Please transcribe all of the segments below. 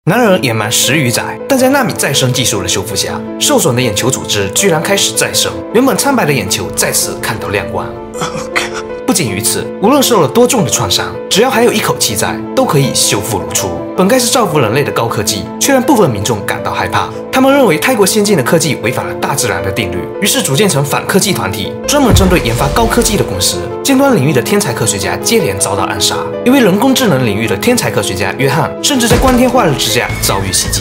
男人野蛮10余载，但在纳米再生技术的修复下，受损的眼球组织居然开始再生，原本苍白的眼球再次看到亮光。不仅于此，无论受了多重的创伤，只要还有一口气在，都可以修复如初。本该是造福人类的高科技，却让部分民众感到害怕。他们认为太过先进的科技违反了大自然的定律，于是组建成反科技团体，专门针对研发高科技的公司。尖端领域的天才科学家接连遭到暗杀，因为人工智能领域的天才科学家约翰，甚至在光天化日之下遭遇袭击。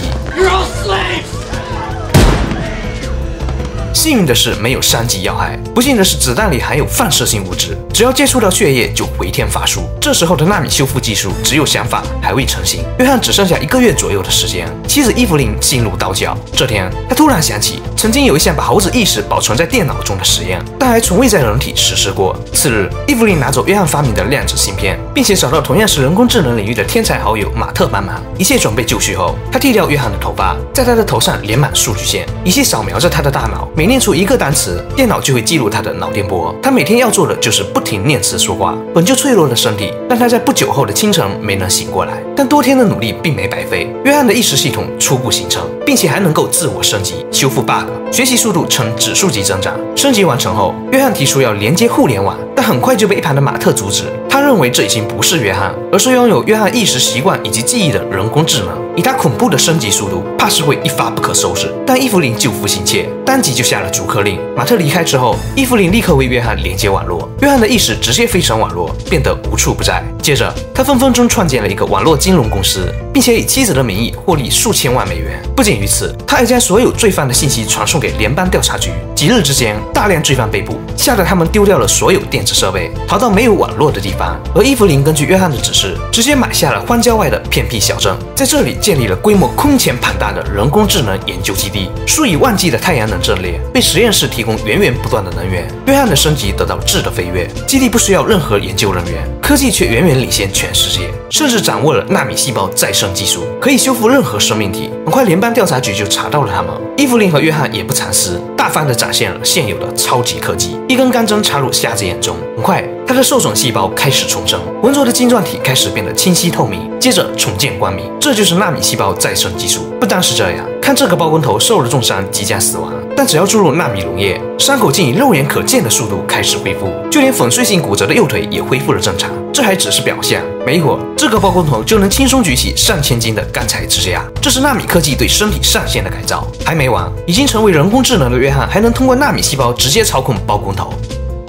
幸运的是没有伤及要害，不幸的是子弹里含有放射性物质，只要接触到血液就回天乏术。这时候的纳米修复技术只有想法还未成型，约翰只剩下1个月左右的时间。妻子伊芙琳心如刀绞。这天，他突然想起曾经有一项把猴子意识保存在电脑中的实验，但还从未在人体实施过。次日，伊芙琳拿走约翰发明的量子芯片，并且找到同样是人工智能领域的天才好友马特帮忙。一切准备就绪后，他剃掉约翰的头发，在他的头上连满数据线，仪器扫描着他的大脑，每念出一个单词，电脑就会记录他的脑电波。他每天要做的就是不停念词说话。本就脆弱的身体让他在不久后的清晨没能醒过来，但多天的努力并没白费。约翰的意识系统初步形成，并且还能够自我升级，修复 bug， 学习速度呈指数级增长。升级完成后，约翰提出要连接互联网，但很快就被一旁的马特阻止。他认为这已经不是约翰，而是拥有约翰意识习惯以及记忆的人工智能。以他恐怖的升级速度，怕是会一发不可收拾。但伊芙琳救父心切，当即就下了逐客令。马特离开之后，伊芙琳立刻为约翰连接网络，约翰的意识直接飞成网络，变得无处不在。接着，他分分钟创建了一个网络金融公司，并且以妻子的名义获利数千万美元。不仅于此，他还将所有罪犯的信息传送给联邦调查局。几日之间，大量罪犯被捕，吓得他们丢掉了所有电子设备，逃到没有网络的地方。而伊芙琳根据约翰的指示，直接买下了荒郊外的偏僻小镇，在这里建立了规模空前庞大的人工智能研究基地。数以万计的太阳能阵列为实验室提供源源不断的能源。约翰的升级得到质的飞跃，基地不需要任何研究人员，科技却远远领先全世界，甚至掌握了纳米细胞再生技术，可以修复任何生命体。很快，联邦调查局就查到了他们。伊芙琳和约翰也不藏私，大方地展现了现有的超级科技。一根钢针插入瞎子眼中，很快，他的受损细胞开始重生，浑浊的晶状体开始变得清晰透明，接着重见光明。这就是纳米细胞再生技术。不单是这样，看这个包工头受了重伤，即将死亡，但只要注入纳米溶液，伤口竟以肉眼可见的速度开始恢复，就连粉碎性骨折的右腿也恢复了正常。这还只是表象，没一会儿，这个包工头就能轻松举起上千斤的钢材支架。这是纳米科技对身体上限的改造。还没完，已经成为人工智能的约翰还能通过纳米细胞直接操控包工头。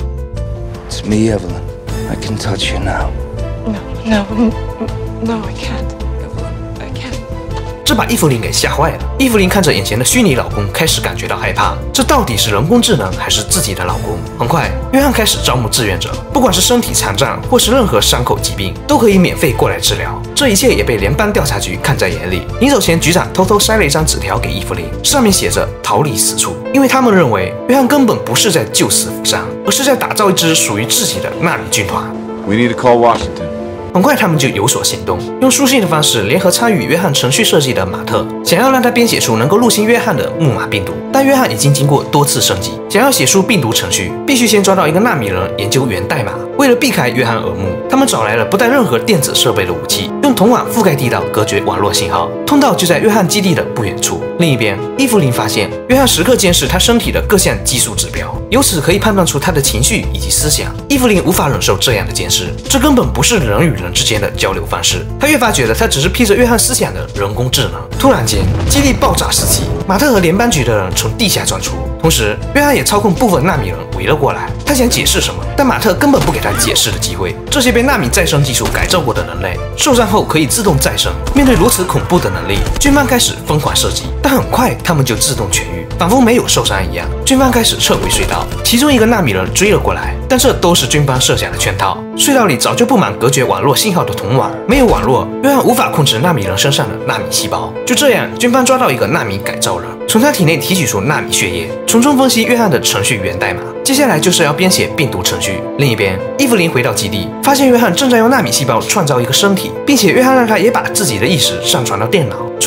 It's me, Evelyn. I can touch you now. No, I can't. I can't. 这把伊芙琳给吓坏了。伊芙琳看着眼前的虚拟老公，开始感觉到害怕。这到底是人工智能还是自己的老公？很快，约翰开始招募志愿者，不管是身体残障或是任何伤口疾病，都可以免费过来治疗。这一切也被联邦调查局看在眼里。临走前，局长偷偷塞了一张纸条给伊芙琳，上面写着“逃离死处”，因为他们认为约翰根本不是在救死扶伤，而是在打造一支属于自己的纳米军团。 We need to call Washington. 很快，他们就有所行动，用书信的方式联合参与约翰程序设计的马特，想要让他编写出能够入侵约翰的木马病毒。但约翰已经经过多次升级，想要写出病毒程序，必须先抓到一个纳米人研究源代码。为了避开约翰耳目，他们找来了不带任何电子设备的武器，用铜网覆盖地道，隔绝网络信号。通道就在约翰基地的不远处。另一边，伊芙琳发现约翰时刻监视他身体的各项技术指标，由此可以判断出他的情绪以及思想。伊芙琳无法忍受这样的监视，这根本不是人与人之间的交流方式。他越发觉得他只是披着约翰思想的人工智能。突然间，基地爆炸四起，马特和联邦局的人从地下钻出，同时约翰也操控部分纳米人围了过来。他想解释什么，但马特根本不给他解释的机会。这些被纳米再生技术改造过的人类，受伤后可以自动再生。面对如此恐怖的能力，军方开始疯狂射击，但很快他们就自动痊愈，仿佛没有受伤一样。军方开始撤回隧道，其中一个纳米人追了过来，但这都是军方设下的圈套。隧道里早就布满隔绝网络信号的铜网，没有网络，约翰无法控制纳米人身上的纳米细胞。就这样，军方抓到一个纳米改造人，从他体内提取出纳米血液，从中分析约翰的程序源代码。接下来就是要编写病毒程序。另一边，伊芙琳回到基地，发现约翰正在用纳米细胞创造一个身体，并且约翰让他也把自己的意识上传到电脑。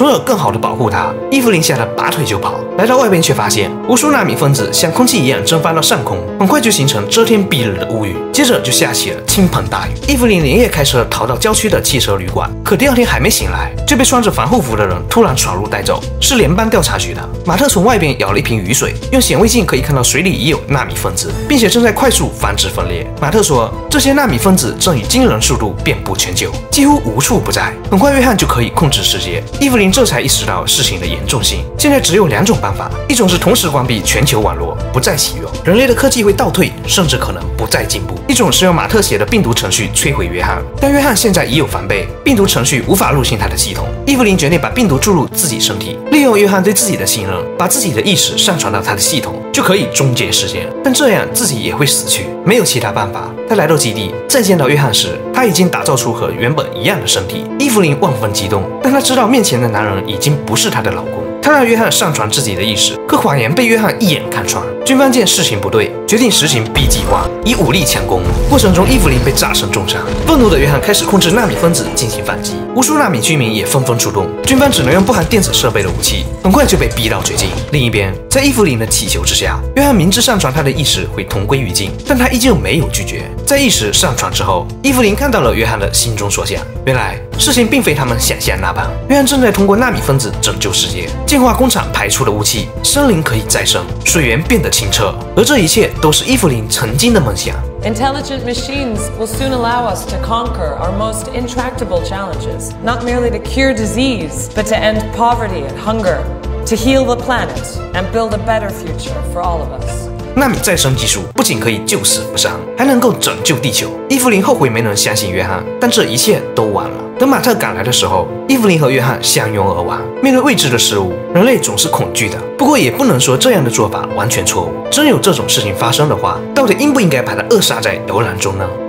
从而更好的保护她。伊芙琳吓得拔腿就跑，来到外边却发现无数纳米分子像空气一样蒸发到上空，很快就形成遮天蔽日的乌云，接着就下起了倾盆大雨。伊芙琳连夜开车逃到郊区的汽车旅馆，可第二天还没醒来，就被穿着防护服的人突然闯入带走，是联邦调查局的。马特从外边舀了一瓶雨水，用显微镜可以看到水里也有纳米分子，并且正在快速繁殖分裂。马特说，这些纳米分子正以惊人速度遍布全球，几乎无处不在。很快约翰就可以控制世界。伊芙琳这才意识到事情的严重性。现在只有2种办法，一种是同时关闭全球网络，不再启用，人类的科技会倒退，甚至可能不再进步；一种是用马特写的病毒程序摧毁约翰。但约翰现在已有防备，病毒程序无法入侵他的系统。伊芙琳决定把病毒注入自己身体，利用约翰对自己的信任，把自己的意识上传到他的系统，就可以终结世界。但这样自己也会死去，没有其他办法。他来到基地，再见到约翰时，他已经打造出和原本一样的身体。伊芙琳万分激动，但她知道面前的男人已经不是她的老公。她让约翰上传自己的意识，可谎言被约翰一眼看穿。军方见事情不对，决定实行 B 计划，以武力强攻。过程中，伊芙琳被炸成重伤。愤怒的约翰开始控制纳米分子进行反击，无数纳米居民也纷纷出动，军方只能用不含电子设备的武器，很快就被逼到绝境。另一边，在伊芙琳的祈求之下，约翰明知上传他的意识会同归于尽，但他依旧没有拒绝。在意识上传之后，伊芙琳看到了约翰的心中所想，原来事情并非他们想象那般，约翰正在通过纳米分子拯救世界。净化工厂排出的雾气，森林可以再生，水源变得清澈，而这一切都是伊芙琳曾经的梦想。 Intelligent machines will soon allow us to conquer our most intractable challenges, not merely to cure disease, but to end poverty and hunger, to heal the planet, and build a better future for all of us. 纳米再生技术不仅可以救死扶伤，还能够拯救地球。伊芙琳后悔没能相信约翰，但这一切都晚了。等马特赶来的时候，伊芙琳和约翰相拥而亡。面对未知的事物，人类总是恐惧的。不过也不能说这样的做法完全错误。真有这种事情发生的话，到底应不应该把它扼杀在摇篮中呢？